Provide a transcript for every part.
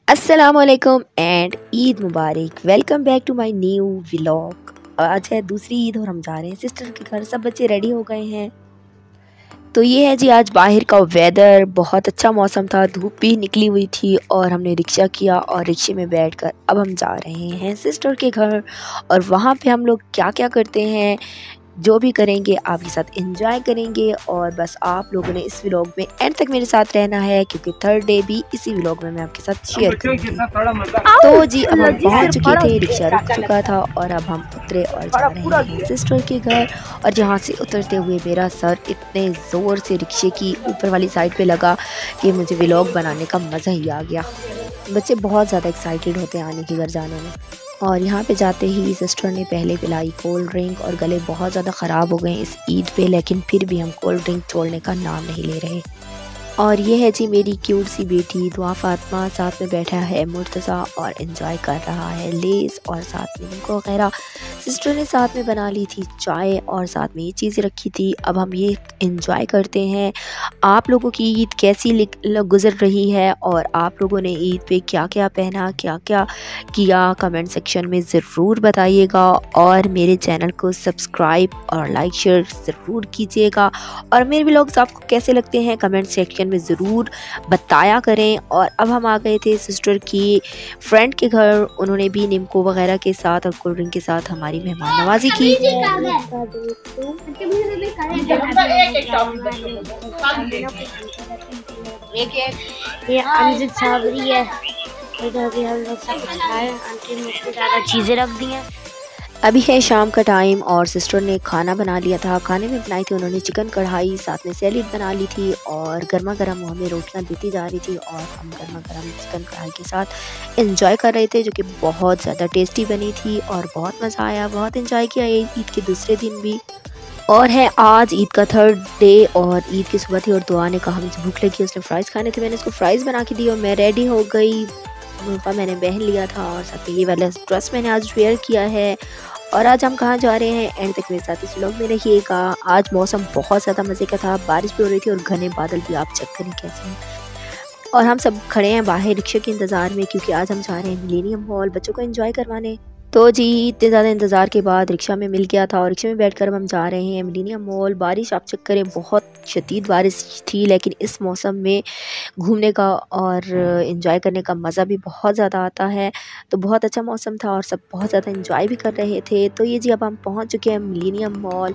अस्सलामुअलैकुम एंड ईद मुबारक। Welcome back to my new vlog. आज है दूसरी ईद और हम जा रहे हैं सिस्टर के घर। सब बच्चे रेडी हो गए हैं। तो ये है जी आज बाहर का वेदर। बहुत अच्छा मौसम था, धूप भी निकली हुई थी और हमने रिक्शा किया और रिक्शे में बैठकर अब हम जा रहे हैं सिस्टर के घर। और वहाँ पे हम लोग क्या क्या करते हैं, जो भी करेंगे आपके साथ एंजॉय करेंगे। और बस आप लोगों ने इस व्लॉग में एंड तक मेरे साथ रहना है, क्योंकि थर्ड डे भी इसी व्लॉग में मैं आपके साथ शेयर करूंगी। तो जी अब हम पहुंच चुके थे, रिक्शा रुक चुका था और अब हम उतरे और जा रहे हैं सिस्टर के घर। और जहां से उतरते हुए मेरा सर इतने ज़ोर से रिक्शे की ऊपर वाली साइड पे लगा कि मुझे व्लॉग बनाने का मज़ा ही आ गया। बच्चे बहुत ज़्यादा एक्साइटेड होते हैं आने के घर जाने में। और यहाँ पे जाते ही सिस्टर ने पहले पिलाई कोल्ड ड्रिंक और गले बहुत ज़्यादा ख़राब हो गए इस ईद पे, लेकिन फिर भी हम कोल्ड ड्रिंक छोड़ने का नाम नहीं ले रहे। और ये है जी मेरी क्यूट सी बेटी दुआ फातिमा, साथ में बैठा है मुर्तज़ा और एंजॉय कर रहा है लेस और साथ में इनको वगैरह। सिस्टर ने साथ में बना ली थी चाय और साथ में ये चीज़ें रखी थी। अब हम ये एंजॉय करते हैं। आप लोगों की ईद कैसी गुज़र रही है और आप लोगों ने ईद पे क्या क्या पहना, क्या क्या किया, कमेंट सेक्शन में ज़रूर बताइएगा। और मेरे चैनल को सब्सक्राइब और लाइक शेयर ज़रूर कीजिएगा। और मेरे व्लॉग्स आपको कैसे लगते हैं कमेंट सेक्शन में ज़रूर बताया करें। और अब हम आ गए थे सिस्टर की फ्रेंड के घर। उन्होंने भी निम्को वगैरह के साथ और कोल्ड ड्रिंक के साथ हमारी मेहमान नवाजी की। ये अंजित साबरी है। इधर भी हम लोग सब कुछ खाए। आंटी ने इतनी ज़्यादा चीज़ें रख दी हैं। अभी है शाम का टाइम और सिस्टर ने खाना बना लिया था। खाने में बनाई थी उन्होंने चिकन कढ़ाई, साथ में सैलेड बना ली थी और गर्मा गर्म हमें रोटियां देती जा रही थी। और हम गर्मा गर्म चिकन कढ़ाई के साथ एंजॉय कर रहे थे, जो कि बहुत ज़्यादा टेस्टी बनी थी और बहुत मज़ा आया। बहुत एंजॉय किया ईद के दूसरे दिन भी। और है आज ईद का थर्ड डे और ईद की सुबह थी और दुआ ने कहा मुझे भूख लगी, उसने फ़्राइज़ खाने थे। मैंने उसको फ़्राइज़ बना के दी और मैं रेडी हो गई। मुर्गा मैंने पहन लिया था और साथ में ये वाला ड्रेस मैंने आज वेयर किया है। और आज हम कहाँ जा रहे हैं एंड तक मेरे साथ इस व्लॉग में रहिएगा। आज मौसम बहुत ज़्यादा मज़े का था, बारिश भी हो रही थी और घने बादल भी, आप चेक करें कैसे हैं। और हम सब खड़े हैं बाहर रिक्शे के इंतज़ार में, क्योंकि आज हम जा रहे हैं मिलेनियम मॉल बच्चों को एंजॉय करवाने। तो जी इतने ज़्यादा इंतज़ार के बाद रिक्शा में मिल गया था और रिक्शे में बैठकर हम जा रहे हैं मिलेनियम मॉल। बारिश आप चेक करें, बहुत शदीद बारिश थी, लेकिन इस मौसम में घूमने का और एंजॉय करने का मज़ा भी बहुत ज़्यादा आता है। तो बहुत अच्छा मौसम था और सब बहुत ज़्यादा एंजॉय भी कर रहे थे। तो ये जी अब हम पहुंच चुके हैं मिलेनियम मॉल।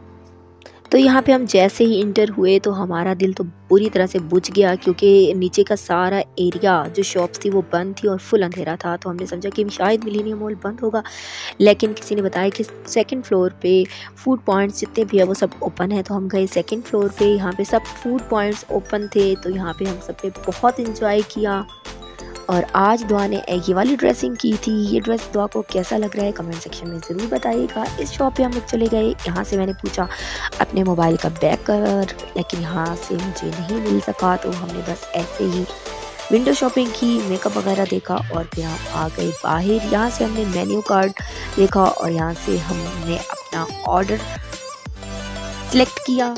तो यहाँ पे हम जैसे ही इंटर हुए तो हमारा दिल तो पूरी तरह से बुझ गया, क्योंकि नीचे का सारा एरिया जो शॉप्स थी वो बंद थी और फुल अंधेरा था। तो हमने समझा कि शायद मिलेनियम मॉल बंद होगा, लेकिन किसी ने बताया कि सेकंड फ्लोर पे फूड पॉइंट्स जितने भी है वो सब ओपन है। तो हम गए सेकंड फ्लोर पे, यहाँ पे सब फूड पॉइंट्स ओपन थे। तो यहाँ पे हम सब ने बहुत इंजॉय किया। और आज दुआ ने ये वाली ड्रेसिंग की थी। ये ड्रेस दुआ को कैसा लग रहा है कमेंट सेक्शन में ज़रूर बताइएगा। इस शॉप पे हम लोग चले गए। यहाँ से मैंने पूछा अपने मोबाइल का बैक कवर, लेकिन यहाँ से मुझे नहीं मिल सका। तो हमने बस ऐसे ही विंडो शॉपिंग की, मेकअप वगैरह देखा और फिर हम आ गए बाहर। यहाँ से हमने मेन्यू कार्ड देखा और यहाँ से हमने अपना ऑर्डर सेलेक्ट किया।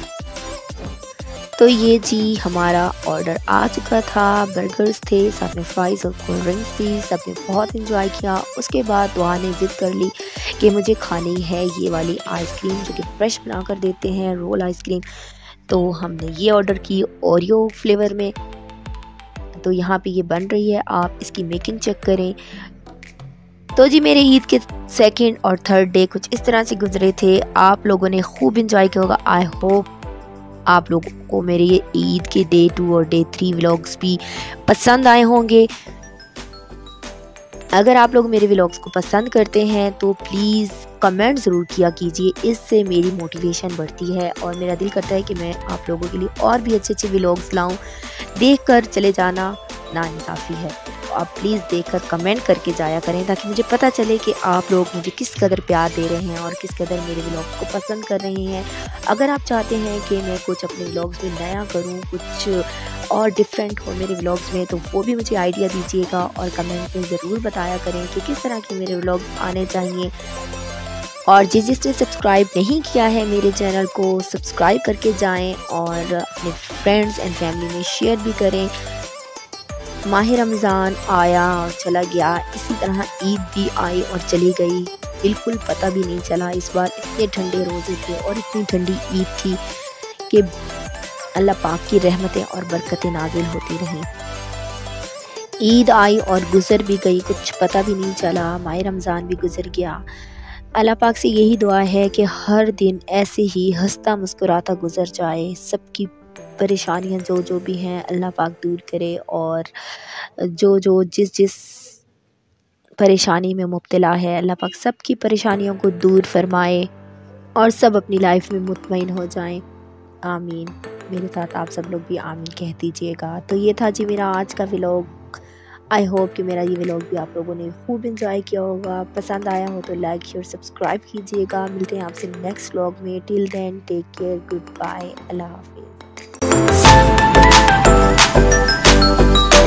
तो ये जी हमारा ऑर्डर आ चुका था। बर्गर्स थे, साथ में फ्राइज़ और कोल्ड ड्रिंक्स थी। सब ने बहुत एंजॉय किया। उसके बाद दुआ ने ज़िद कर ली कि मुझे खानी है ये वाली आइसक्रीम, जो कि फ्रेश बना कर देते हैं, रोल आइसक्रीम। तो हमने ये ऑर्डर की ओरियो फ्लेवर में। तो यहाँ पे ये बन रही है, आप इसकी मेकिंग चेक करें। तो जी मेरे ईद के सेकेंड और थर्ड डे कुछ इस तरह से गुजरे थे। आप लोगों ने खूब इंजॉय किया होगा। आई होप आप लोगों को मेरे ये ईद के डे 2 और डे 3 व्लॉग्स भी पसंद आए होंगे। अगर आप लोग मेरे व्लॉग्स को पसंद करते हैं तो प्लीज़ कमेंट ज़रूर किया कीजिए, इससे मेरी मोटिवेशन बढ़ती है और मेरा दिल करता है कि मैं आप लोगों के लिए और भी अच्छे अच्छे व्लॉग्स लाऊं। देख कर चले जाना नाइंसाफ़ी है। तो आप प्लीज़ देखकर कमेंट करके जाया करें, ताकि मुझे पता चले कि आप लोग मुझे किस कदर प्यार दे रहे हैं और किस कदर मेरे व्लॉग्स को पसंद कर रहे हैं। अगर आप चाहते हैं कि मैं कुछ अपने व्लॉग्स में नया करूं, कुछ और डिफरेंट हो मेरे व्लॉग्स में, तो वो भी मुझे आइडिया दीजिएगा और कमेंट में ज़रूर बताया करें कि किस तरह के मेरे व्लॉग्स आने चाहिए। और जिसने सब्सक्राइब नहीं किया है मेरे चैनल को, सब्सक्राइब करके जाएं और अपने फ्रेंड्स एंड फैमिली में शेयर भी करें। माह रमज़ान आया और चला गया, इसी तरह ईद भी आई और चली गई, बिल्कुल पता भी नहीं चला। इस बार इतने ठंडे रोज़े थे और इतनी ठंडी ईद थी कि अल्लाह पाक की रहमतें और बरकतें नाजिल होती रहीं। ईद आई और गुज़र भी गई, कुछ पता भी नहीं चला, माह रमज़ान भी गुज़र गया। अल्लाह पाक से यही दुआ है कि हर दिन ऐसे ही हंसता मुस्कुराता गुज़र जाए, सबकी परेशानियां जो भी हैं अल्लाह पाक दूर करे, और जो जिस परेशानी में मुब्तला है अल्लाह पाक सबकी परेशानियों को दूर फरमाए और सब अपनी लाइफ में मुतमईन हो जाएं। आमीन। मेरे साथ आप सब लोग भी आमीन कह दीजिएगा। तो ये था जी मेरा आज का व्लॉग। आई होप कि मेरा ये व्लॉग भी आप लोगों ने खूब इंजॉय किया होगा। पसंद आया हो तो लाइक शेयर सब्सक्राइब कीजिएगा। मिलते हैं आपसे नेक्स्ट व्लॉग में। Till then take care, good bye, Allah हाफिज़।